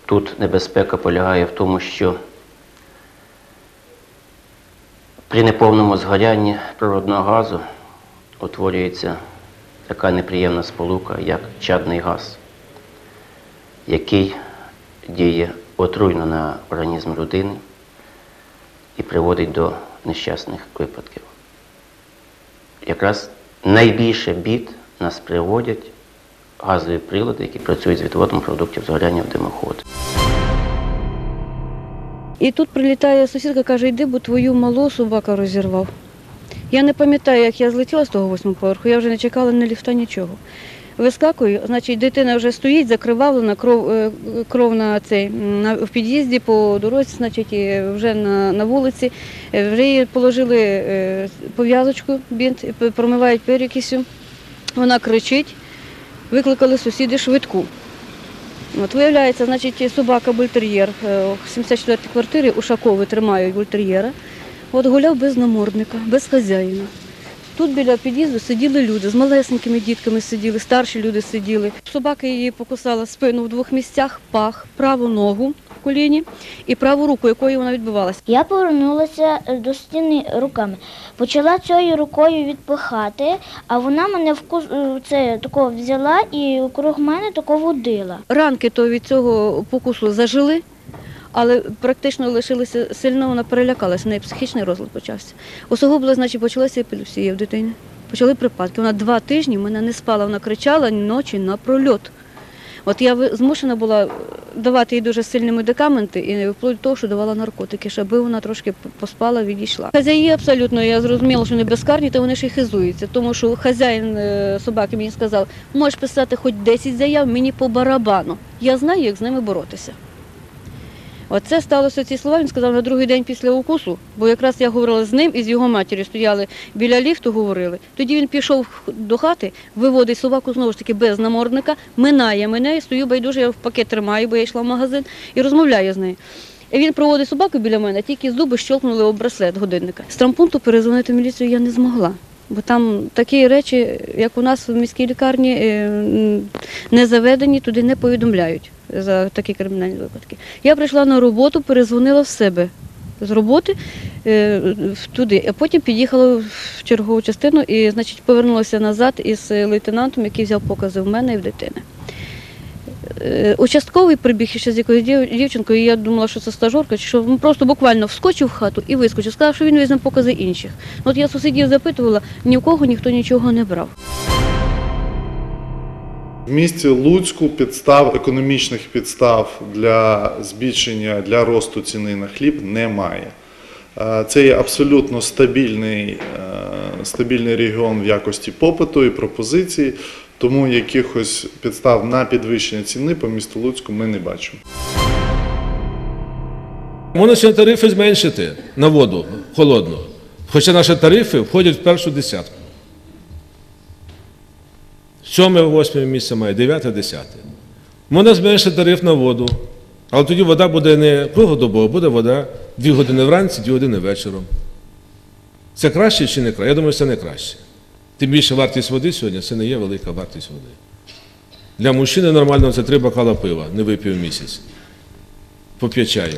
Тут небезпека полягає в тому, що при неповному згорянні природного газу утворюється така неприємна сполука, як чадний газ, який діє отруйно на організм людини і приводить до нещасних випадків. Якраз найбільше бід нас приводять газові прилади, які працюють з відводом продуктів згоряння в димоход. І тут прилітає сусідка, каже, йди, бо твою малу собака розірвав. Я не пам'ятаю, як я злетіла з того 8-го поверху, я вже не чекала ні ліфта, нічого. Вискакую, значить, дитина вже стоїть, закривавлена, кров в під'їзді, по дорозі, значить, вже на вулиці. Вже її положили пов'язочку, бінт, промивають перекисю. Вона кричить, викликали сусіди швидку. От, виявляється, значить, собака бультер'єр в 74-й квартирі, Ушакови тримають бультер'єра. От гуляв без намордника, без хазяїна. Тут біля під'їзду сиділи люди, з малесенькими дітками сиділи, старші люди сиділи. Собака її покусала спину в 2 місцях, пах, праву ногу в коліні і праву руку, якою вона відбивалася. Я повернулася до стіни руками. Почала цією рукою відпихати, а вона мене такого взяла і округ мене тако водила. Ранки то від цього покусу зажили, але практично лишилися сильно, вона перелякалася, в неї психічний розлад почався. Усугубло, значить, почалася епілепсія в дитини. Почали припадки. Вона 2 тижні в мене не спала, вона кричала ночі напрольот. От я змушена була давати їй дуже сильні медикаменти і вплоть до того, що давала наркотики, щоб вона трошки поспала, відійшла. Хазяї абсолютно, я зрозуміла, що вони безкарні, то вони ще й хизуються, тому що хазяїн собаки мені сказав, можеш писати хоч 10 заяв, мені по барабану. Я знаю, як з ними боротися. Оце сталося ці слова, він сказав на другий день після укусу, бо якраз я говорила з ним і з його матір'ю, стояли біля ліфту, говорили. Тоді він пішов до хати, виводить собаку знову ж таки без намордника, минає мене, стою байдуже, я в пакет тримаю, бо я йшла в магазин, і розмовляю з нею. І він проводить собаку біля мене, тільки зуби щелкнули об браслет годинника. З травмпункту перезвонити в міліцію я не змогла. Бо там такі речі, як у нас в міській лікарні, не заведені, туди не повідомляють за такі кримінальні випадки. Я прийшла на роботу, перезвонила в себе з роботи туди, а потім під'їхала в чергову частину і, значить, повернулася назад із лейтенантом, який взяв покази в мене і в дитини. Участковий прибіг ще з якоюсь дівчинкою, і я думала, що це стажерка, чи що він просто буквально вскочив в хату і вискочив. Сказав, що він візьме покази інших. От я сусідів запитувала, ні в кого ніхто нічого не брав. В місті Луцьку економічних підстав для збільшення, для росту ціни на хліб немає. Це є абсолютно стабільний регіон в якості попиту і пропозиції, тому якихось підстав на підвищення ціни по місту Луцьку ми не бачимо. Можна сьогодні тарифи зменшити на воду холодну, хоча наші тарифи входять в першу десятку. 7-8 місце має, 9-10. Можна зменшити тариф на воду, але тоді вода буде не круглодобова, буде вода 2 години вранці, 2 години вечором. Це краще чи не краще? Я думаю, це не краще. Тим більше вартість води сьогодні – це не є велика вартість води. Для мужчини нормально це 3 бокала пива, не вип'є в місяць. Поп'є чаю.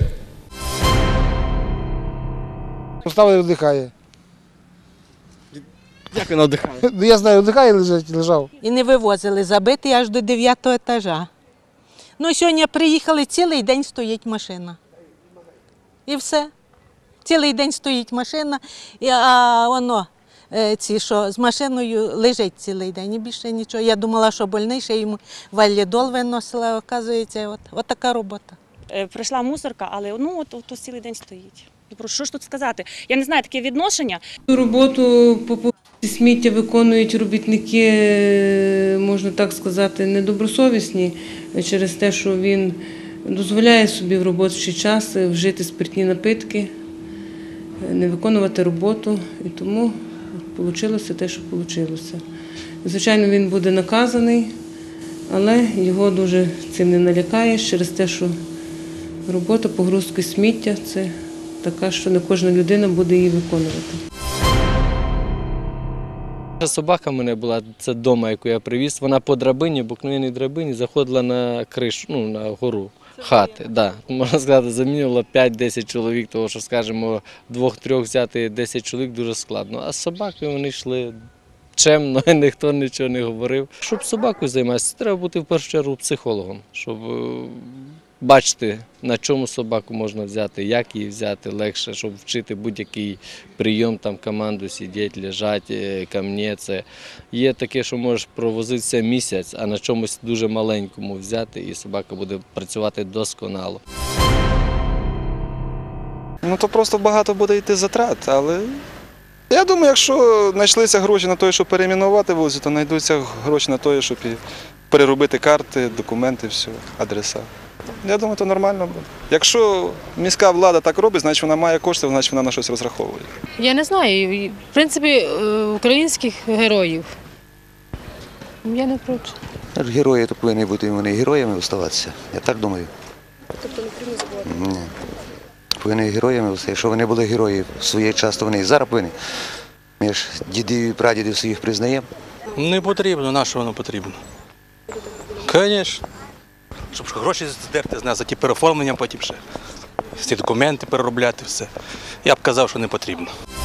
Поставили, віддихає. Як він віддихає? Ну, я знаю, віддихає, лежав. І не вивозили, забитий аж до 9-го етажа. Ну, сьогодні приїхали, цілий день стоїть машина. І все. Цілий день стоїть машина, а воно, що з машиною лежить цілий день, і більше нічого. Я думала, що больний, ще йому валідол виносила, оказується, от така робота. Прийшла мусорка, але от цілий день стоїть. Про що ж тут сказати? Я не знаю, таке відношення. Роботу по сміття виконують робітники, можна так сказати, недобросовісні, через те, що він дозволяє собі в робочий час вжити спиртні напитки, не виконувати роботу, і тому вийшло те, що вийшло. Звичайно, він буде наказаний, але його дуже цим не налякаєш, через те, що робота погрузки сміття – це така, що не кожна людина буде її виконувати. Собака в мене була, це вдома, яку я привіз, вона по драбині, обикновенній драбині, заходила на кришу, на гору. хати. Да. Можна сказати, замінювало 5-10 чоловік, тому що, скажімо, 2-3 взяти 10 чоловік дуже складно. А з собакою вони йшли чемно, ніхто нічого не говорив. Щоб собакою займатися, треба бути в першу чергу психологом, щоб бачити, на чому собаку можна взяти, як її взяти легше, щоб вчити будь-який прийом, там команду сидіти, лежати, ко мені. Це є таке, що можеш провозитися місяць, а на чомусь дуже маленькому взяти, і собака буде працювати досконало. Ну то просто багато буде йти затрат, але я думаю, якщо знайшлися гроші на те, щоб перейменувати вулицю, то знайдуться гроші на те, щоб переробити карти, документи, все, адреса. Я думаю, це нормально буде. Якщо міська влада так робить, значить вона має кошти, значить вона на щось розраховує. Я не знаю. В принципі, українських героїв. Я не проти. Герої то повинні бути вони героями оставатися. Я так думаю. Тобто не потрібно забувати? Ні. Повинні героями, якщо вони були герої в своєї часу, вони і зараз повинні. Ми ж дідів і прадідів своїх признаємо. Не потрібно, на що воно потрібно? Звісно. Щоб гроші здерти з нас за ті переоформлення, потім ще ці документи переробляти, все. Я б казав, що не потрібно.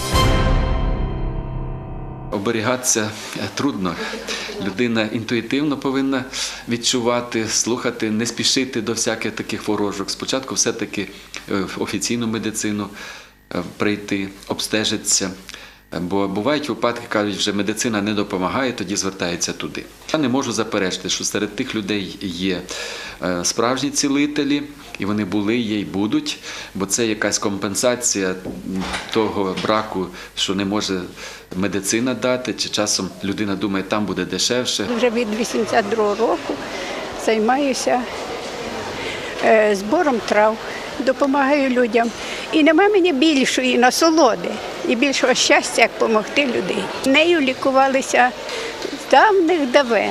Оберігатися трудно. Людина інтуїтивно повинна відчувати, слухати, не спішити до всяких таких ворожок. Спочатку все-таки в офіційну медицину прийти, обстежитися. Бо бувають випадки, кажуть, вже медицина не допомагає, тоді звертаються туди. Я не можу заперечити, що серед тих людей є справжні цілителі, і вони були, є і будуть, бо це якась компенсація того браку, що не може медицина дати, чи часом людина думає, там буде дешевше. Вже від 82-го року займаюся збором трав, допомагаю людям. І нема мені більшої насолоди і більшого щастя, як допомогти людині. Нею лікувалися з давних давен.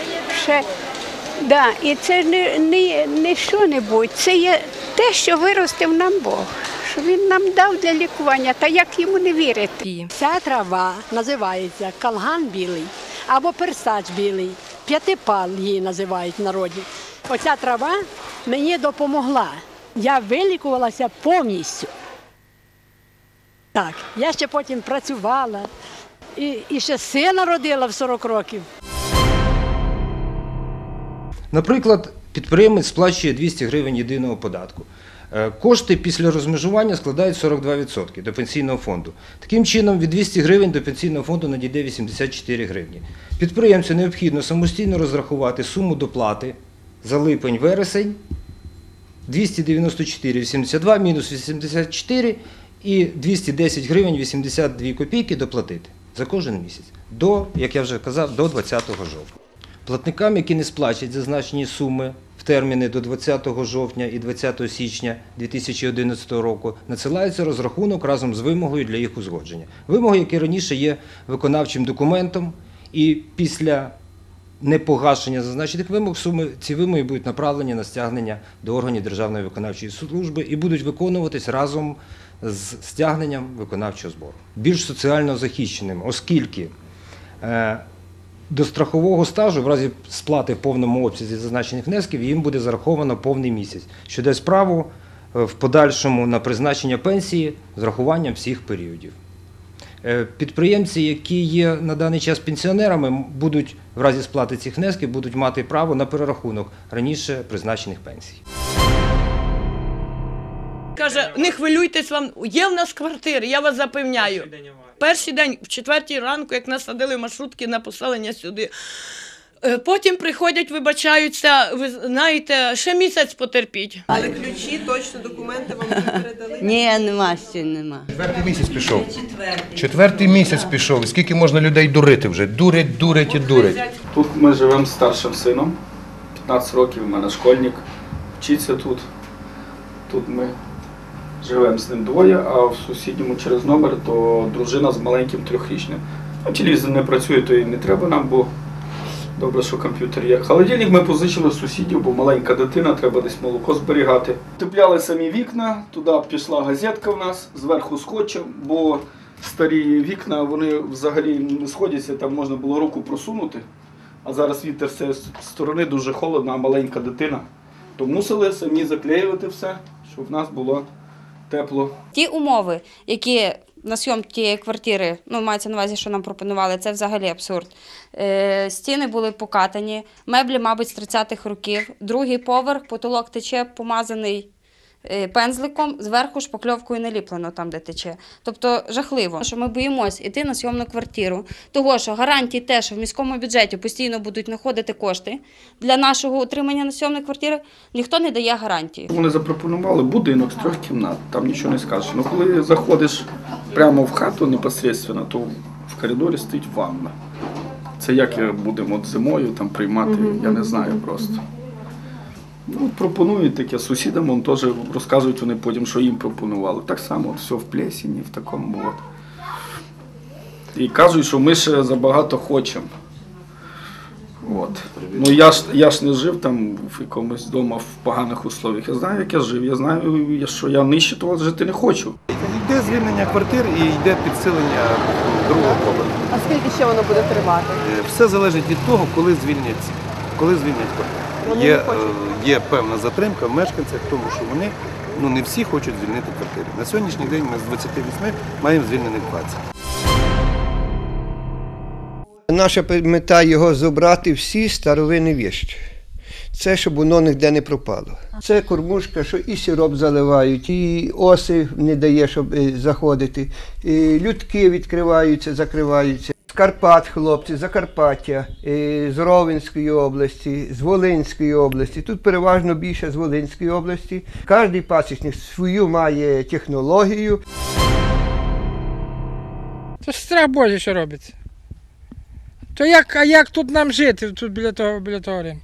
І це не що-небудь, це є те, що виростив нам Бог, що Він нам дав для лікування, та як йому не вірити. Ця трава називається калган білий або персач білий, п'ятипал її називають в народі. Оця трава мені допомогла. Я вилікувалася повністю. Так, я ще потім працювала і ще сина родила в 40 років. Наприклад, підприємець сплачує 200 гривень єдиного податку. Кошти після розмежування складають 42% до пенсійного фонду. Таким чином, від 200 гривень до пенсійного фонду надійде 84 гривні. Підприємцю необхідно самостійно розрахувати суму доплати за липень-вересень 294,82 мінус 84 і 210 гривень 82 копійки доплатити за кожен місяць, як я вже казав, до 20 жовтня. Платникам, які не сплачать зазначені суми в терміни до 20 жовтня і 20 січня 2011 року, надсилається розрахунок разом з вимогою для їх узгодження. Вимоги, які раніше є виконавчим документом, і після непогашення зазначених вимог ці вимоги будуть направлені на стягнення до органів Державної виконавчої служби і будуть виконуватись разом з стягненням виконавчого збору. Більш соціально захищеним, оскільки до страхового стажу в разі сплати в повному обсязі зазначених внесків їм буде зараховано повний місяць, що дасть право в подальшому на призначення пенсії з рахуванням всіх періодів. Підприємці, які є на даний час пенсіонерами, будуть в разі сплати цих внесків будуть мати право на перерахунок раніше призначених пенсій. Каже, не хвилюйтесь, вам є в нас квартири, я вас запевняю. Перший день, в 4 ранку, як насадили маршрутки на поселення сюди. Потім приходять, вибачаються, ви знаєте, ще місяць потерпіть. Але ключі, точно документи вам не передали? Ні, нема ще, нема. 4-й місяць пішов. 4-й місяць пішов. І скільки можна людей дурити вже? Дурять і дурять. Тут ми живемо з старшим сином. 15 років, у мене школьник. Вчиться тут. Тут ми живемо з ним двоє, а в сусідньому через номер то дружина з маленьким 3-річним. Телевізор не працює, то і не треба нам, бо добре, що комп'ютер є. Холодильник ми позичили з сусідів, бо маленька дитина, треба десь молоко зберігати. Утепляли самі вікна, туди пішла газетка в нас, зверху скотчем, бо старі вікна, вони взагалі не сходяться, там можна було руку просунути. А зараз вітер з цієї сторони дуже холодно, а маленька дитина. То мусили самі заклеювати все, щоб в нас було тепло. Ті умови, які на зйомці тієї квартири, ну, мається на увазі, що нам пропонували, це взагалі абсурд. Стіни були покатані, меблі, мабуть, з 30-х років, другий поверх, потолок тече, помазаний пензликом, зверху шпакльовкою наліплено там, де тече. Тобто жахливо, що ми боїмося йти на зйомну квартиру, того, що гарантії те, що в міському бюджеті постійно будуть знаходити кошти для нашого утримання на зйомної квартири, ніхто не дає гарантії. Вони запропонували будинок з 3 кімнат, там нічого не скажеш. Ну коли заходиш прямо в хату непосредственно, то в коридорі стоїть ванна. Це як будемо зимою там приймати, я не знаю просто. Ну, пропонують таке, сусідам вон теж розказують вони потім, що їм пропонували. Так само, все в плесені, в такому. От. І кажуть, що ми ще забагато хочемо. От. Ну я ж не жив там в якомусь вдома в поганих условиях. Я знаю, як я жив, я знаю, що я нижче того жити не хочу. Йде звільнення квартир і йде підсилення другого поверху. А скільки ще воно буде тривати? Все залежить від того, коли звільнять квартири. Є певна затримка в мешканцях, тому що вони не всі хочуть звільнити квартири. На сьогоднішній день ми з 28 маємо звільнених 20. Наша мета його забрати всі старовинні вещі. Це, щоб воно ніде не пропало. Це кормушка, що і сироп заливають, і оси не дає, щоб заходити, і людки відкриваються, закриваються. З Карпат хлопці, Закарпаття, з Ровенської області, з Волинської області. Тут переважно більше з Волинської області. Кожен пасічник свою має технологію. Це ж страх Божий, що робиться. То як тут нам жити, тут біля того ринку?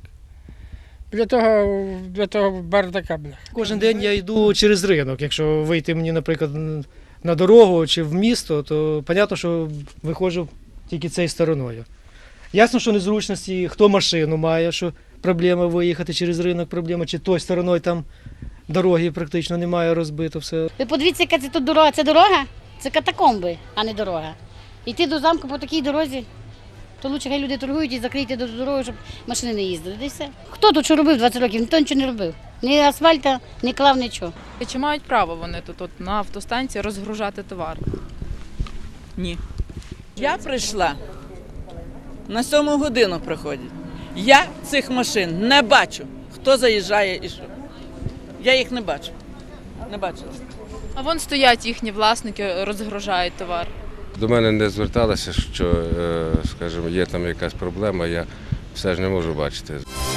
Біля того бардака. Кожен день я йду через ринок. Якщо вийти мені, наприклад, на дорогу чи в місто, то зрозуміло, що виходжу тільки цією стороною. Ясно, що незручності, хто машину має, що проблема виїхати через ринок, проблема, чи тою стороною там дороги практично немає, розбито все. Ви подивіться, яка це тут дорога. Це дорога? Це катакомби, а не дорога. Йти до замку по такій дорозі, то краще хай люди торгують і закрийте до дороги, щоб машини не їздили. Де все. Хто тут що робив 20 років? Ніхто нічого не робив. Ні асфальта, ні клав, нічого. Чи мають право вони тут на автостанції розгружати товар? Ні. Я прийшла, на 7 годину приходять. Я цих машин не бачу, хто заїжджає і що. Я їх не бачу. Не бачила. А вон стоять їхні власники, розгружають товар. До мене не зверталися, що, скажімо, є там якась проблема, я все ж не можу бачити.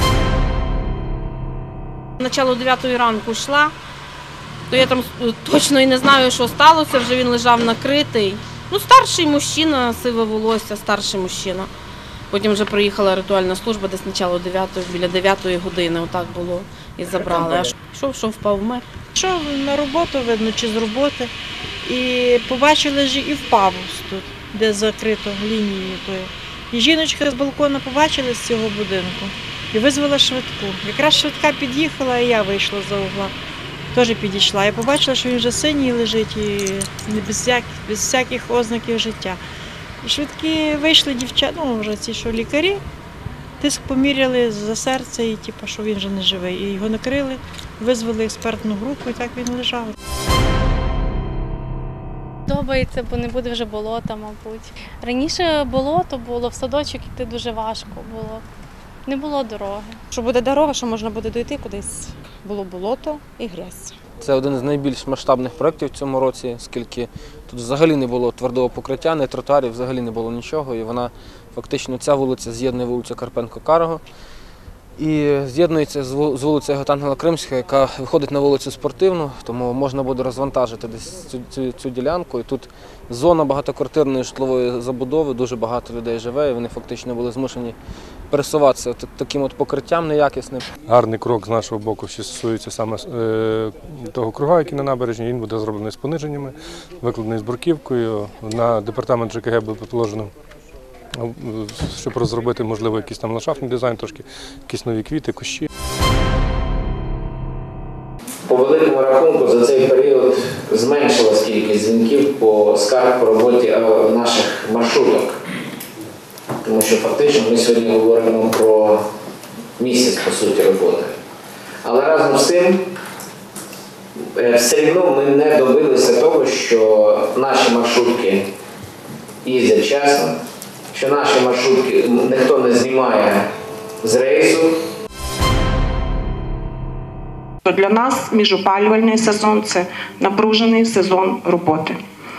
Начало 9 ранку йшла, то я там точно і не знаю, що сталося, вже він лежав накритий. Ну, старший мужчина, сиве волосся, старший мужчина. Потім вже приїхала ритуальна служба, десь начало 9, біля 9 години, отак було, і забрали. Що впав мер. Йшов на роботу, видно, чи з роботи, і побачили ж і впав тут, де закрито лінією тою. І жіночка з балкона побачила з цього будинку і визвала швидку. Якраз швидка під'їхала, і я вийшла за угла. Теж підійшла. Я побачила, що він вже синій лежить і без всяких ознаків життя. І швидкі вийшли дівчата, вже ці, що лікарі, тиск поміряли за серце, і що він вже не живий. І його накрили, визвали експертну групу, і так він лежав. Подобається, бо не буде вже болота, мабуть. Раніше болото було, в садочок йти дуже важко було. Не було дороги. Що буде дорога, що можна буде дойти кудись. Було болото і грязь. Це один з найбільш масштабних проєктів в цьому році, оскільки тут взагалі не було твердого покриття, не тротуарів, взагалі не було нічого. І вона фактично, ця вулиця з'єднує вулицю Карпенко-Карого і з'єднується з вулицею Гетангела Кримського, яка виходить на вулицю Спортивну, тому можна буде розвантажити десь цю ділянку. І тут зона багатоквартирної житлової забудови, дуже багато людей живе, і вони фактично були змушені пересуватися таким от покриттям неякісним. Гарний крок з нашого боку, що стосується саме того круга, який на набережні, він буде зроблений з пониженнями, викладений з бруківкою. На департамент ЖКГ буде положено, щоб розробити, можливо, якийсь там ландшафтний дизайн, трошки якісь нові квіти, кущі. По великому рахунку за цей період зменшилась кількість дзвінків по скарг по роботі наших маршруток. Тому що фактично ми сьогодні говоримо про місяць, по суті, роботи. Але разом з тим, все одно ми не добилися того, що наші маршрутки їздять вчасно, що наші маршрутки ніхто не знімає з рейсу. Для нас міжопалювальний сезон – це напружений сезон роботи.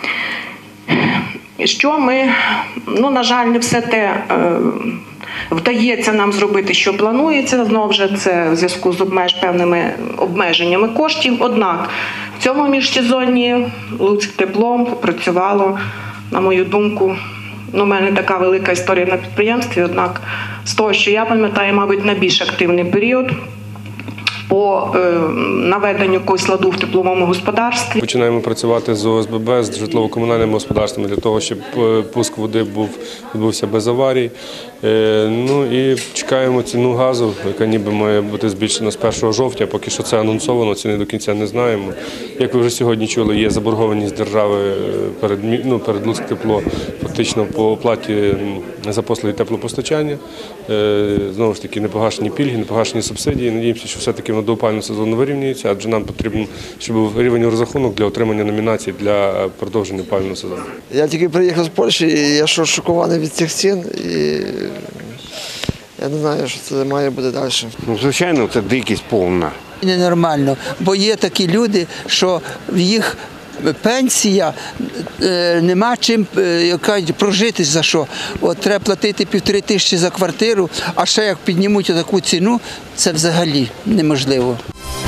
Що ми, на жаль, не все те вдається нам зробити, що планується. Знову ж це в зв'язку з певними обмеженнями коштів. Однак в цьому міжсезонні Луцьктепло працювало, на мою думку, у мене така велика історія на підприємстві, однак з того, що я пам'ятаю, мабуть, найбільш активний період по наведенню якогось ладу в тепловому господарстві. Починаємо працювати з ОСББ, з житлово-комунальними господарствами для того, щоб пуск води відбувся без аварій. І чекаємо ціну газу, яка ніби має бути збільшена з 1 жовтня. Поки що це ціни до кінця не знаємо. Як ви вже сьогодні чули, є заборгованість держави перед Луцьктепло, фактично по оплаті за послуги теплопостачання. Знову ж таки, непогашені пільги, непогашені субсидії. Надіємося, що все-таки воно до опалювального сезону вирівнюється, адже нам потрібно, щоб був рівень розрахунок для отримання номінацій для продовження опалювального сезону. Я тільки приїхав з Польщі, і я шокований від цих цін. І я не знаю, що це має бути далі. Звичайно, це дикість повна. Ненормально, бо є такі люди, що в їх пенсія, нема чим прожити за що. От треба платити 1500 за квартиру, а ще як піднімуть таку ціну, це взагалі неможливо.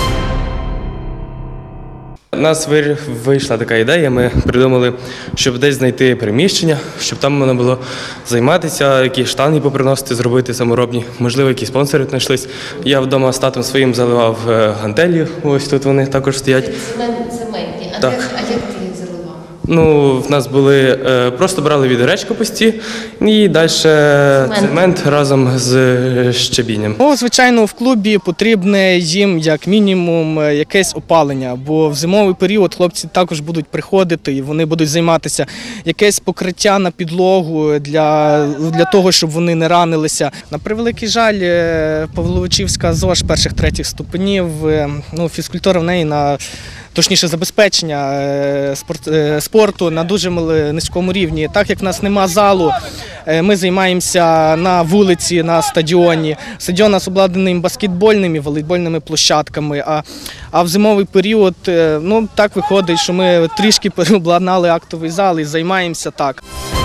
У нас вийшла така ідея, ми придумали, щоб десь знайти приміщення, щоб там можна було займатися, якісь штанги поприносити, зробити саморобні. Можливо, якісь спонсори знайшлись. Я вдома з татом своїм заливав гантелі, ось тут вони також стоять. Цементні. А Так. як ти їх заливав? В нас були, просто брали відеречко пусті і далі цемент разом з щебінням. Звичайно, в клубі потрібне їм як мінімум якесь опалення, бо в зимовий період хлопці також будуть приходити і вони будуть займатися. Якесь покриття на підлогу для того, щоб вони не ранилися. На превеликий жаль, Павловичівська ЗОЖ перших-третіх ступенів, фізкультура в неї точніше забезпечення спорту на дуже низькому рівні. Так як в нас нема залу, ми займаємося на вулиці, на стадіоні. Стадіон у нас обладнаний баскетбольними і волейбольними площадками, а в зимовий період так виходить, що ми трішки переобладнали актовий зал і займаємося так.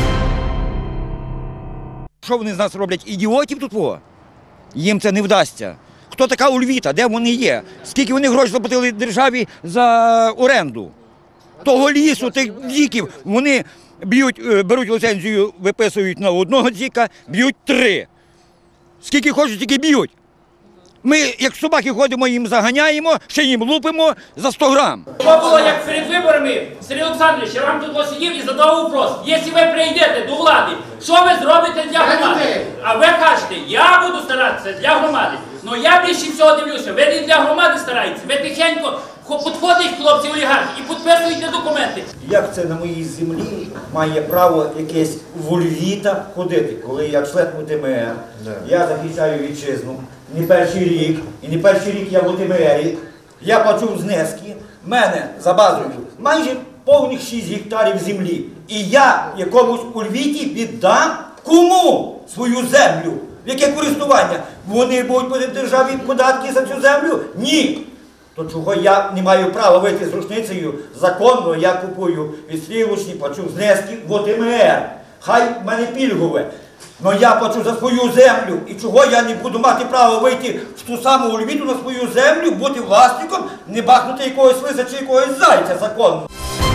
Що вони з нас роблять? Ідіотів тут? Їм це не вдасться. Хто така Ульвіта? Де вони є? Скільки вони грошей заплатили державі за оренду? Того лісу, тих дзіків, вони беруть ліцензію, виписують на одного дзіка, б'ють 3. Скільки хочуть, тільки б'ють. Ми, як собаки, ходимо, їм заганяємо, ще їм лупимо за 100 грам. Що було, як перед виборами, Сергій Олександрович, я вам тут сидів і задав вопрос. Якщо ви прийдете до влади, що ви зробите для громади? А ви кажете, я буду старатися для громади. Ну я більше всього дивлюся, ви не для громади стараєтеся, ви тихенько підходять хлопці олігархи і підписуєте документи. Як це на моїй землі має право якесь вольвіта ходити, коли я член УТМР, я захищаю вітчизну, не перший рік, і не перший рік я в УТМРі, я плачу знески, в мене за базою майже повних 6 гектарів землі. І я якомусь ульвіті віддам кому свою землю? В яке користування? Вони будуть платити державі податки за цю землю? Ні. То чого я не маю права вийти з рушницею законно, я купую відстрілочні, плачу знески в ОТМР. Хай в мене пільгове. Но я плачу за свою землю. І чого я не буду мати права вийти в ту саму Ульвіту на свою землю, бути власником, не бахнути якогось лиса чи якогось зайця законно.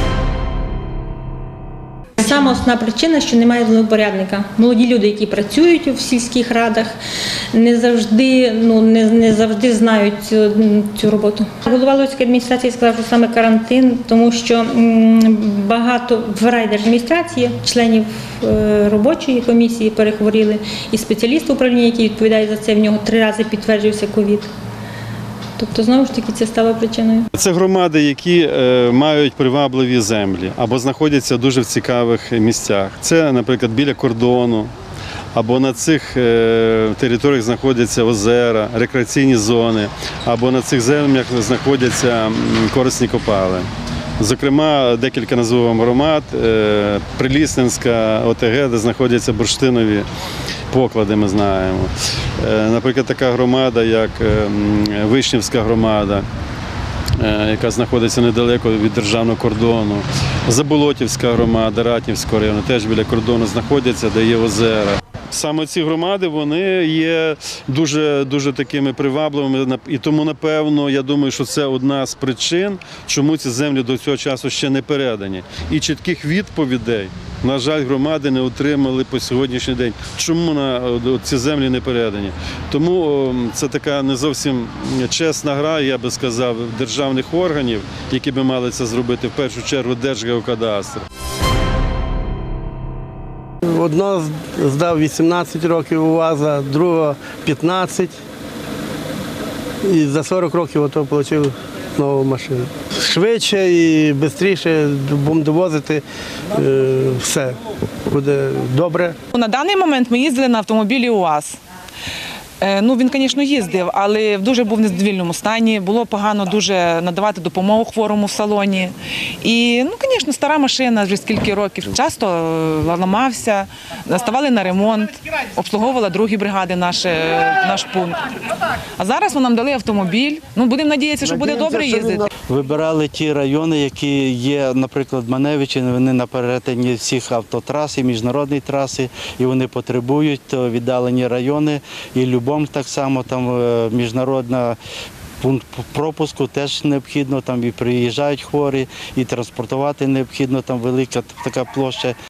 Саме основна причина, що немає землепорядника. Молоді люди, які працюють в сільських радах, не завжди знають цю роботу. Голова Луцької адміністрації сказав, що саме карантин, тому що багато в райдержадміністрації членів робочої комісії перехворіли, і спеціаліст управління, який відповідає за це, в нього 3 рази підтверджувався ковід. Тобто, знову ж таки, це стало причиною. Це громади, які мають привабливі землі або знаходяться дуже в цікавих місцях. Це, наприклад, біля кордону, або на цих територіях знаходяться озера, рекреаційні зони, або на цих землях знаходяться корисні копали. Зокрема, декілька назву вам громад, Прилісненська ОТГ, де знаходяться бурштинові поклади, ми знаємо. Наприклад, така громада, як Вишнівська громада, яка знаходиться недалеко від державного кордону. Заболотівська громада, Ратнівського району, теж біля кордону знаходяться, де є озера. Саме ці громади, вони є дуже такими привабливими, і тому, напевно, я думаю, що це одна з причин, чому ці землі до цього часу ще не передані. І чітких відповідей, на жаль, громади не отримали по сьогоднішній день. Чому ці землі не передані? Тому це така не зовсім чесна гра, я би сказав, державних органів, які би мали це зробити, в першу чергу Держгеокадастр. Одного здав 18 років УАЗа, другого 15. І за 40 років отримав нову машину. Швидше і швидше будемо довозити, все буде добре. На даний момент ми їздили на автомобілі УАЗ. Він, звісно, їздив, але в дуже був незадовільному стані. Було погано дуже надавати допомогу хворому в салоні. І, звісно, стара машина вже скільки років. Часто ламався, ставали на ремонт, обслуговувала другі бригади наш пункт. А зараз нам дали автомобіль. Будемо сподіватися, що буде добре їздити. Вибирали ті райони, які є, наприклад, Маневичі, вони на перетині всіх автотрас і міжнародні траси, і вони потребують віддалені райони. І Любом так само, там міжнародна пункт пропуску теж необхідно, там і приїжджають хворі, і транспортувати необхідно, там велика така площа